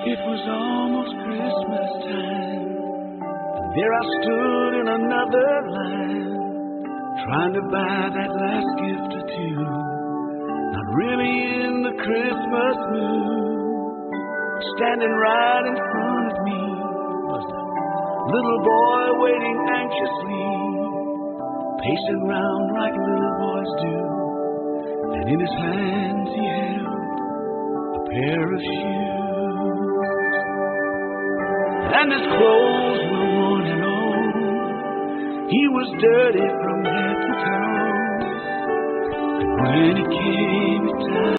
It was almost Christmas time, and there I stood in another line, trying to buy that last gift or two. Not really in the Christmas mood. Standing right in front of me was a little boy waiting anxiously, pacing round like little boys do, and in his hands he held a pair of shoes. And his clothes were worn and old, he was dirty from head to toe, and when it came time